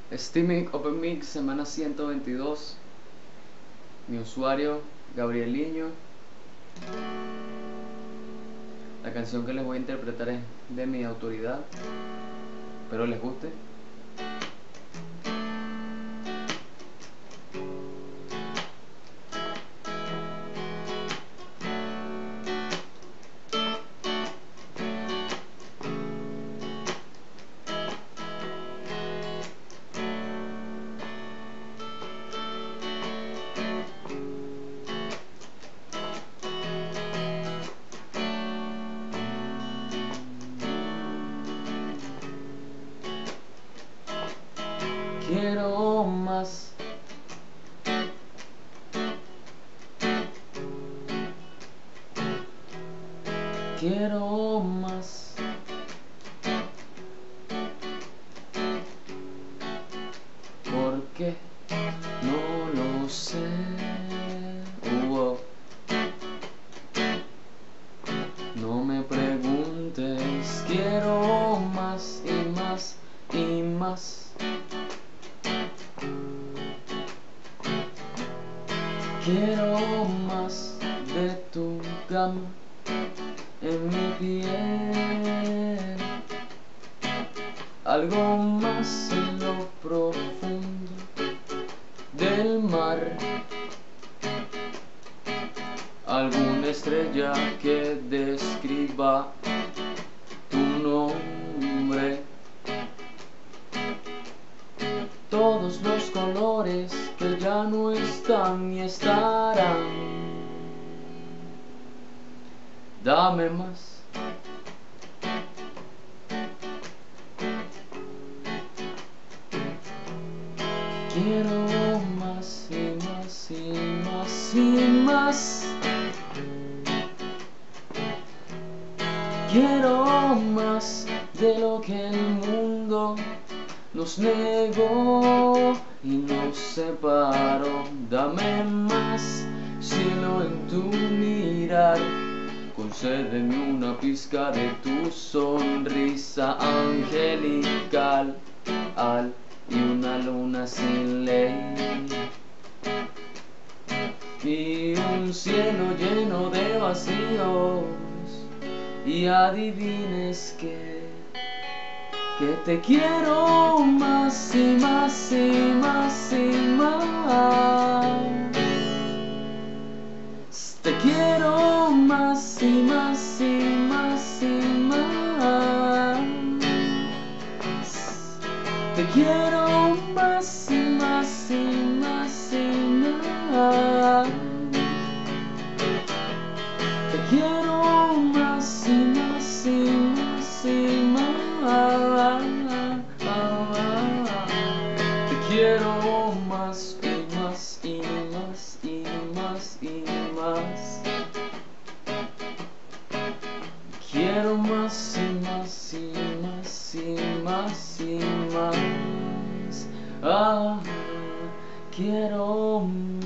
Steaming Open Mix, semana 122. Mi usuario, Gabrieliño. La canción que les voy a interpretar es de mi autoridad. Espero les guste. Quiero más. Quiero más. ¿Por qué? No lo sé. No me preguntes. Quiero más y más y más. Quiero más de tu cama en mi piel, algo más en lo profundo del mar, alguna estrella que describa tu nombre, todos los colores que ya no están ni estarán. Dame más. Quiero más y más y más y más. Quiero más de lo que el mundo nos negó y nos separó. Dame más cielo en tu mirar. Concédeme una pizca de tu sonrisa angelical y una luna sin ley y un cielo lleno de vacíos. Y adivines que te quiero más y más y más y más. Te quiero más y más y más y más. Te quiero más y más y más y más. Te quiero más y más y más y más. Te quiero más y más y más y más y más. Quiero más y más y más y más y más. Quiero más.